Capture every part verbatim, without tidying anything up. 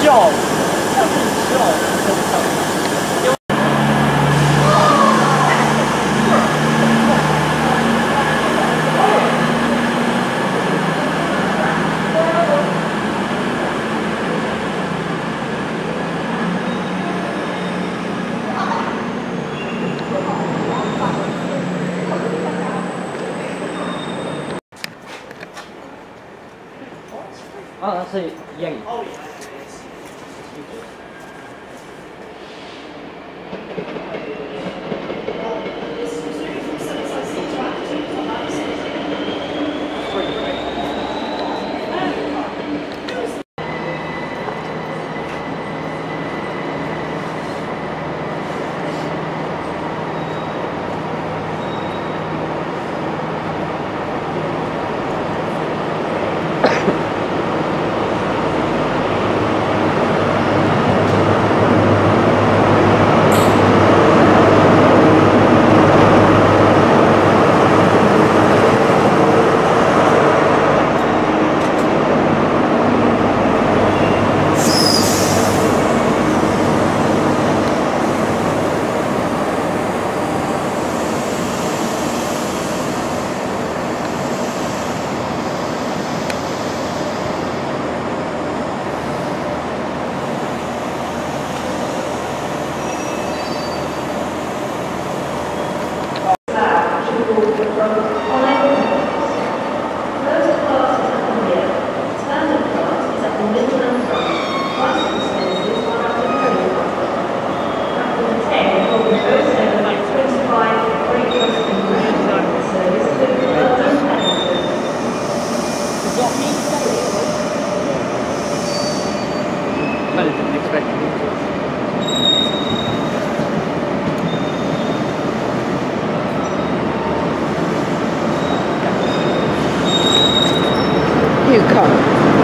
shot! Fucking shot! Oh, that's a Yeti. Oh, yeah. You come.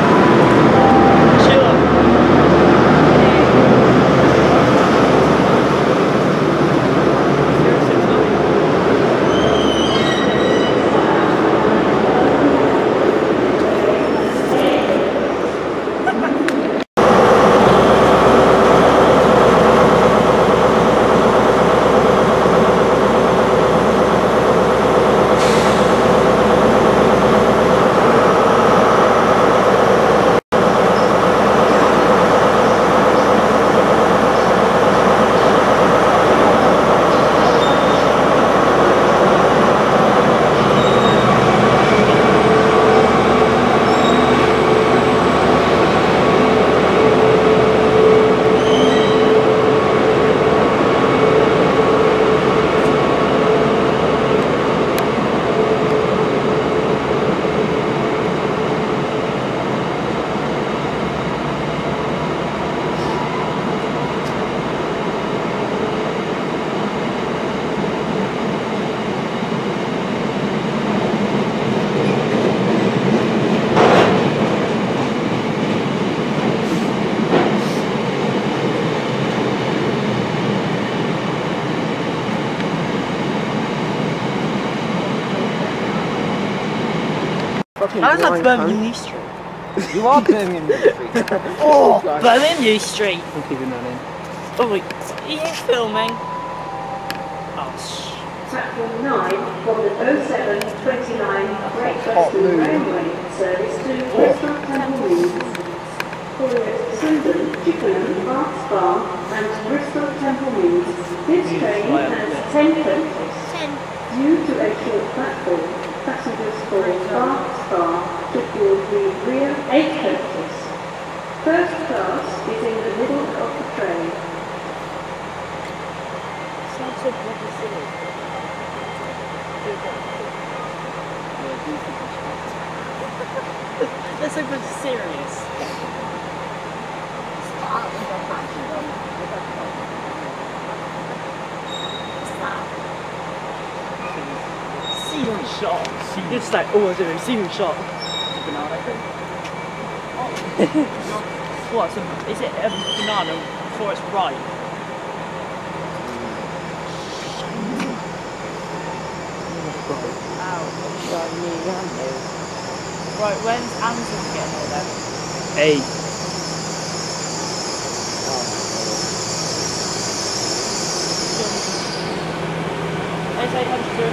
I was at Birmingham New Street. You are Birmingham New Street. Oh, Birmingham New Street. I'm keeping that in. Oh wait, are you filming? Oh sh. Platform nine from the oh seven twenty-nine Great Western Railway service to Bristol Temple Meads. For Swindon, Chippenham, Berks Bar and Bristol Temple Meads, this train has ten coaches. Due to a short platform, passengers for Berks Bar should board the rear eight coaches. First class is in the middle of the train. Sounds so bloody silly. They're so bloody serious. Ceiling shot. It's like, oh, I do, ceiling shot. Banana. What? So is it a banana before it's ripe? Right, when's Ansel getting here then? Eight.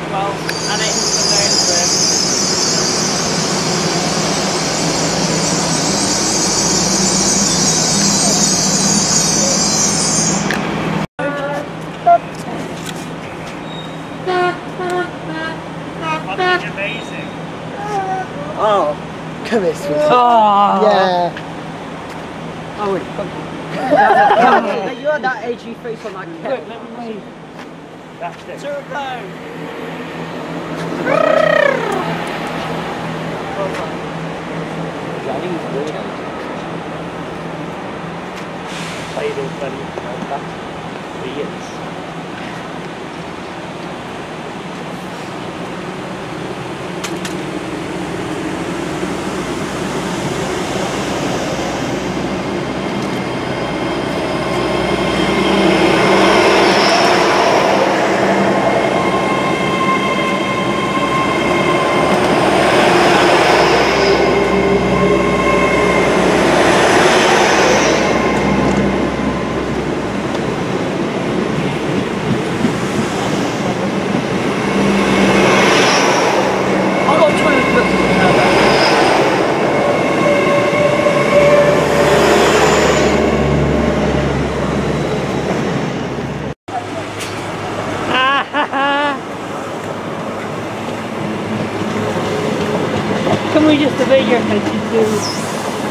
Well, and it's the nose Fucking amazing. Oh, come here, sweetie. Oh. Yeah. Oh, wait, come on. You're that age you face on that cat. Look, let me wave. That's it. Turbo. Johnny's really nice. Played all funny. That's the hits. Can we just debate your attention to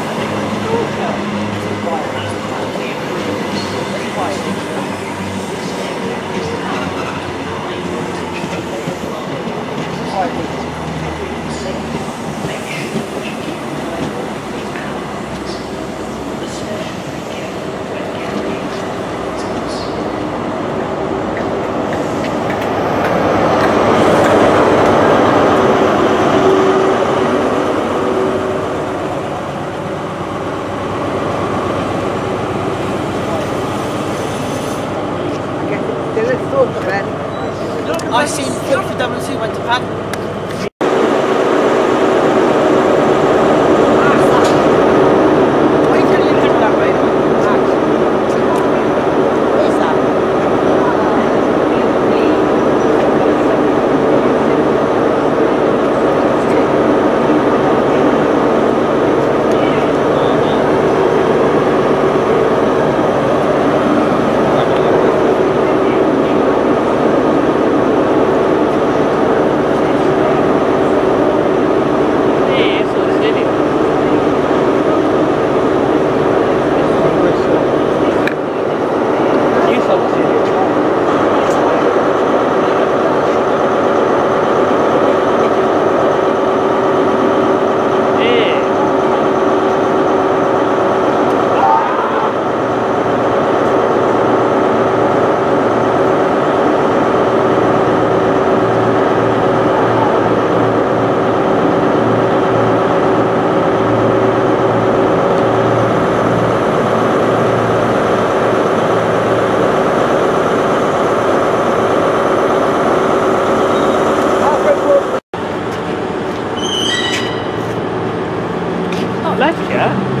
I seen Phil for W two went to pad. left, yeah?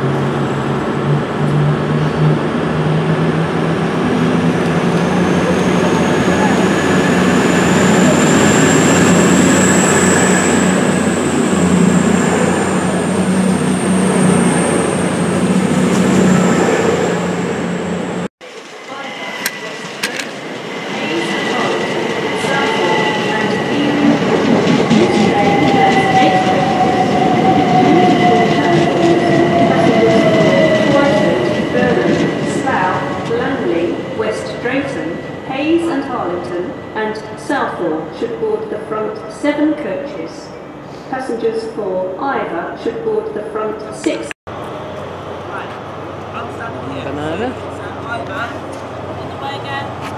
Should board the front seven coaches. Passengers for either should board the front six. Right, I'm standing here. Banana. So either on the way again.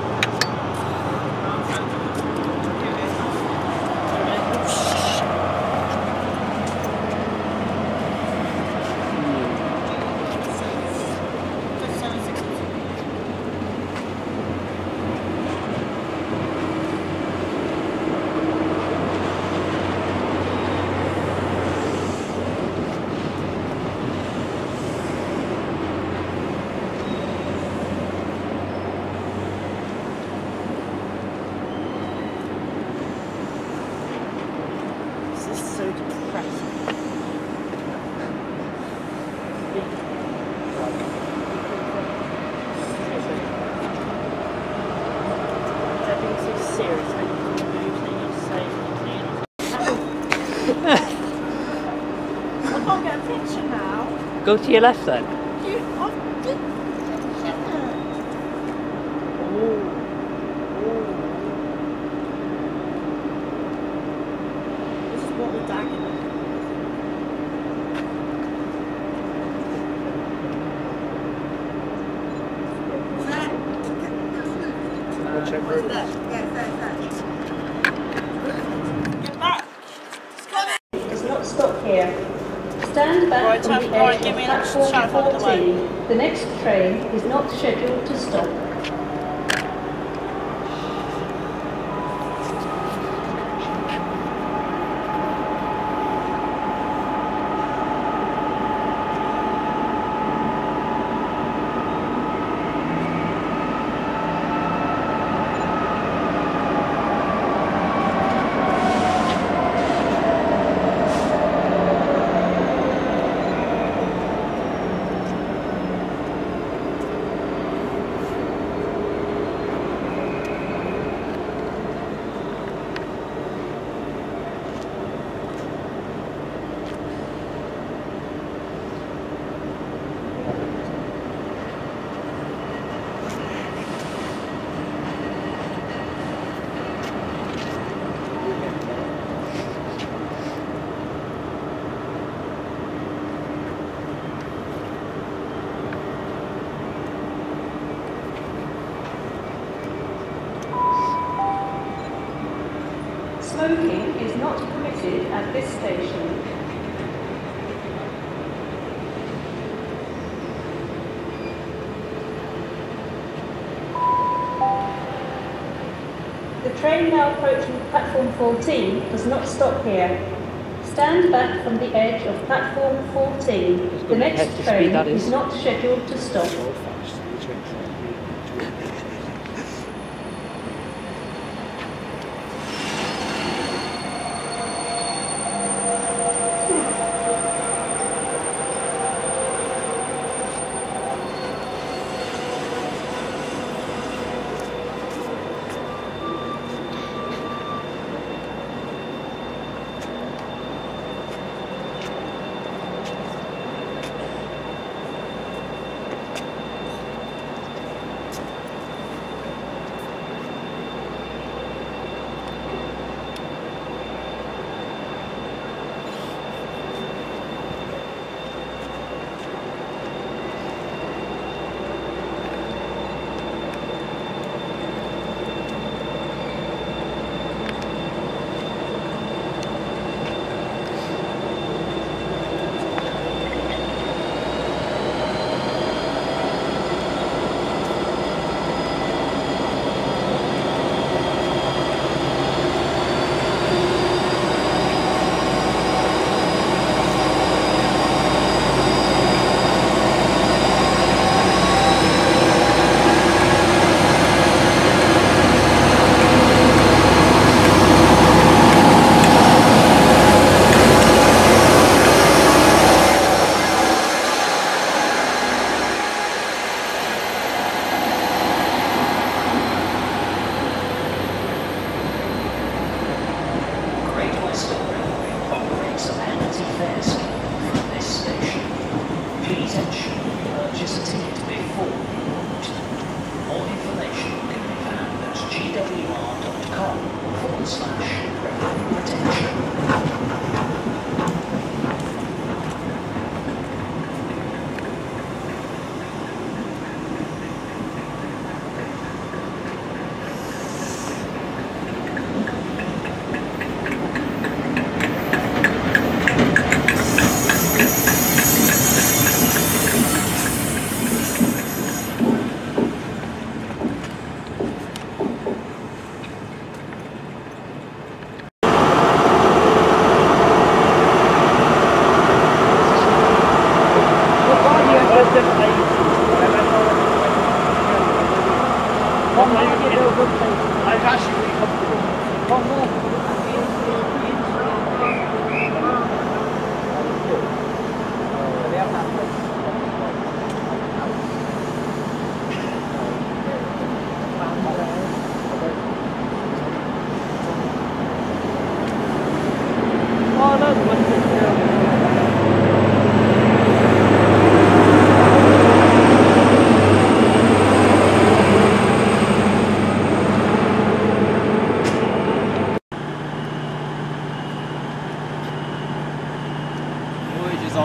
can't get a picture now. Go to your left then. You, I did picture. This is what we're dagging. Check route. Yes, yes, yes. Get back. It's coming. Does not stop here. Stand back Right, from time- the right, edge give of me an extra platform shout out the way. fourteen. The next train is not scheduled to stop. Smoking is not permitted at this station. The train now approaching platform fourteen does not stop here. Stand back from the edge of platform fourteen. The next train is not scheduled to stop.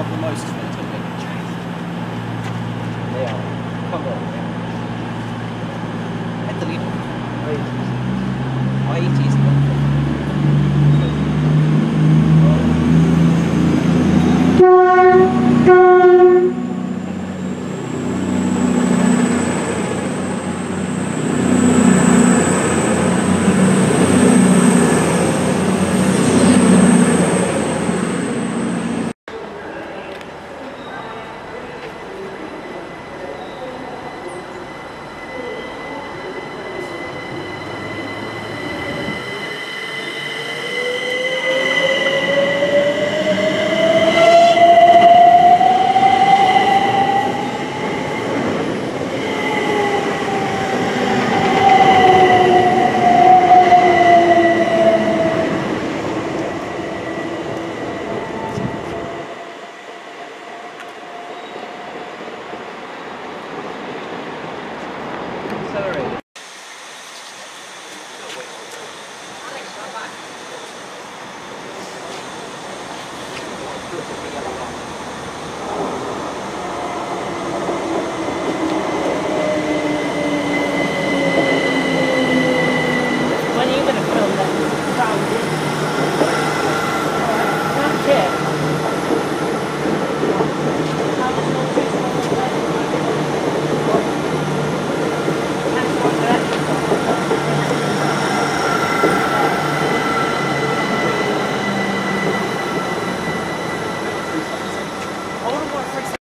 the most of it, don't they? They are. Come on. Head the lead.